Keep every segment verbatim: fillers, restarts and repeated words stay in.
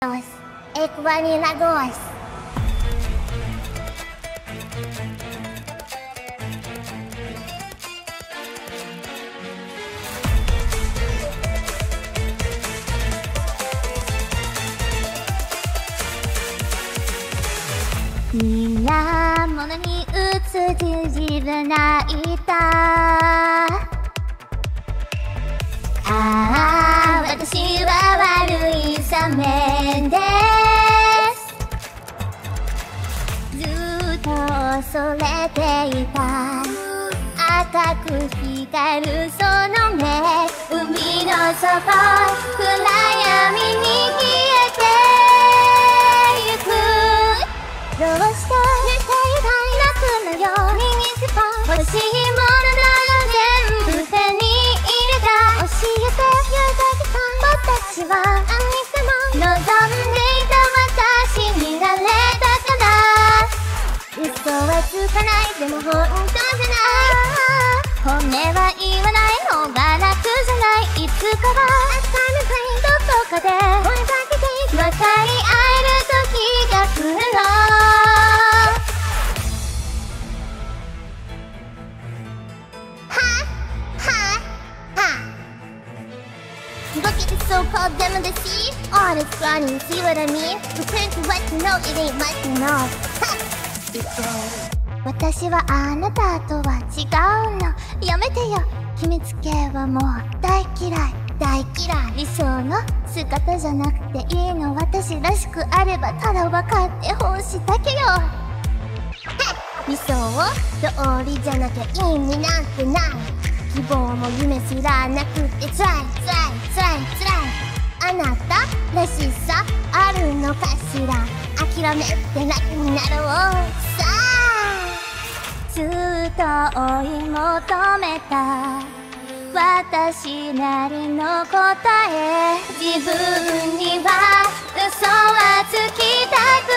Ecuanimagos.みんなものに映す自分がいた。ああ、私は悪いサメです。ずっと恐れていた赤く光るその目、海の底暗闇に消えてゆく。どうして寝ていたい泣くのようににじぱ欲しいものなら全部手に入れた。教えてよだけさ、私は何しても望んでいた私になれたかな。嘘はつかない、でも本当じゃない。本音は言わない方が楽じゃない。いつかはどこかで声かけて分かり合える時が来るの。Look at the so-called demon deceive. All is running, see what I mean? Return to what you know, it ain't what you know. 私はあなたとは違うの。やめてよ、決めつけはもう大嫌い大嫌い。理想の姿じゃなくていいの。私らしくあればただ分かってほしいだけよ。理想通りじゃなきゃ意味なんてない。希望も夢すらなくてつらいつらいつらいつらい。あなたらしさあるのかしら。諦めて楽になろうさあ。ずっと追い求めた私なりの答え。自分には嘘はつきたく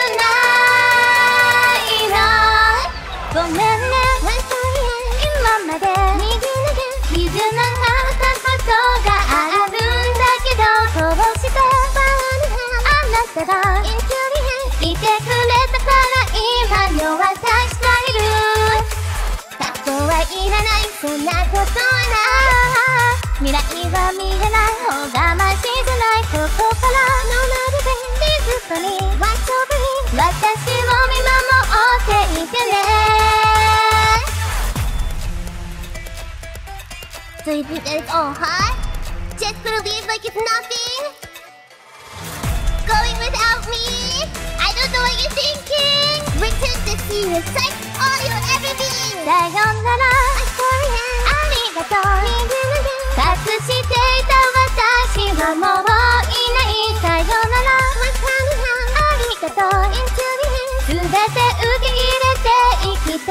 ないの。ごめんね今まで逃げ逃げ絆があったことがあるんだけど、こうしてあなたがいてくれたから今の私がいる。過去はいらない、そんなことはない。未来は見えない方がマシじゃない。ここからのまるで静かにワッチョブに私を見守っていてね。So you think that it's all hot? Just gonna leave like it's nothing? Going without me? I don't know what you're thinking. Return to see the sight all you'll ever be. さよなら、ありがとう。隠していた私はもういない。さよなら、ありがとう。すべて受け入れて生きていくから。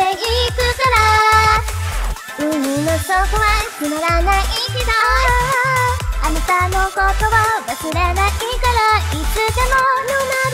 海の底はつまらないけど、あなたのことは忘れないから、いつでも